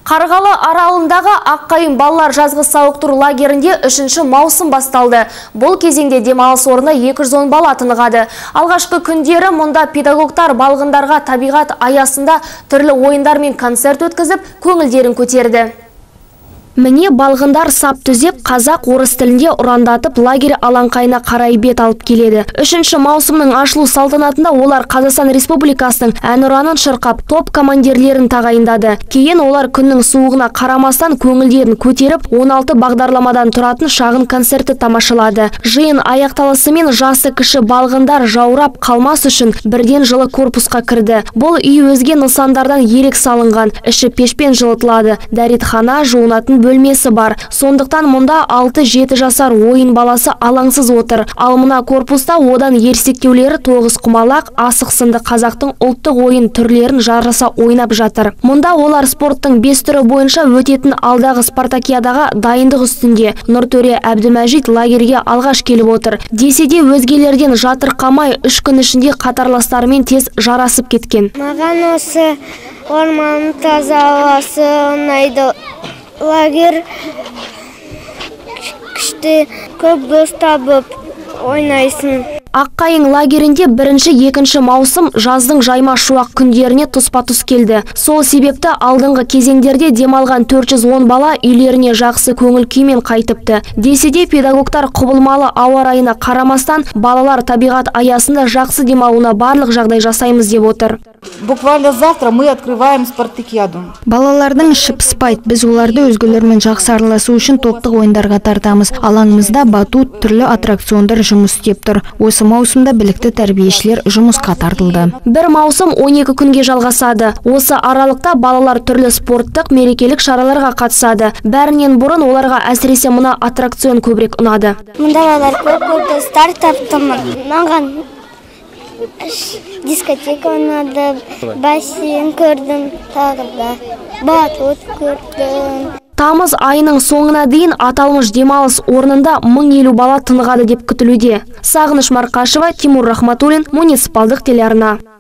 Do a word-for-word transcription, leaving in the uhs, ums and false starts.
Қарғалы аралындағы Аққайың балалар жазғы сауықтыру лагерінде үшінші маусым басталды. Бұл кезеңде демалыс орнына екі жүз он бала тынығады. Алғашқы күндері мұнда педагогтар балғындарға табиғат аясында түрлі ойындар мен концерт өткізіп, көңілдерін көтерді. Міне балғындар сап түзеп, қазақ орыс тілінде ұрандатып лагерь алаңқайына қарай бет алып келеді. Үшінші маусымның ашылу салтанатында олар Қазақстан Республикасының әнұранын шырқап, топ командирлерін тағайындады. Кейін олар күннің суығына қарамастан көңілдерін көтеріп, он алты бағдарламадан тұратын шағын концертті тамашалады. Жиын аяқталысымен жасы кіші балғындар жаурап қалмас үшін бірден жылы корпусқа кірді. Бұл үй өзге нысандардан ерек салынған, іші пешпен жылытылады. Дәретхана, жуынатын бөлмесі бар. Сондықтан мұнда алты жеті жасар ойын баласы алаңсыз отыр. Ал мына корпуста одан ерсектеулері тоғыз құмалақ, асық сынды қазақтың ұлттық ойын түрлерін жарыса ойнап жатыр. Мұнда олар спорттың бес түрі бойынша өтетін алдағы спартакиадаға дайындық үстінде. Нұртөре Әбдімәжит лагерге алғаш келіп отыр. Десе де өзгелерден жатырқамай үш күн ішінде қатарластарымен тез жарасып кеткен. Маған осы орманның таза ауасы ұнайды. Лагер күшті, көп дос табып ойнайсың. Аққайың лагерінде бірінші екінші маусым жаздың жайма шуақ күндеріне тұспа-тұс келді. Сол себепті алдыңғы кезеңдерде демалған төрт жүз он бала үйлеріне жақсы көңіл күймен қайтыпты. Десе де педагогтар құбылмалы ауа райына қарамастан балалар табиғат аясында жақсы демалуына барлық жағдай жасаймыз деп отыр. Буквально завтра мы открываем спартакиаду. Балалардың іші пыспайды. Біз оларды өзгелермен жақсы араласу үшін топтық ойындарға тартамыз. Алаңымызда батут, түрлі аттракциондар жұмыс істеп тұр. Осы маусымда білікті тәрбиешілер жұмысқа тартылды. Бір маусым он екі күнге жалғасады. Осы аралықта балалар түрлі спорттық, мерекелік шараларға қатысады. Бәрінен бұрын оларға әсіресе мына аттракцион көбірек ұнады. Мұнда балалар көп-көп достар таптым. Маған дискотека ұнады, бассейн көрдім, тағы да батут көрдім. Тамыз айының соңына дейін аталмыш демалыс орнында мың елу бала тынығады деп күтілуде. Сағыныш Марқашева, Тимур Рахматуллин, муниципалдық телеарна.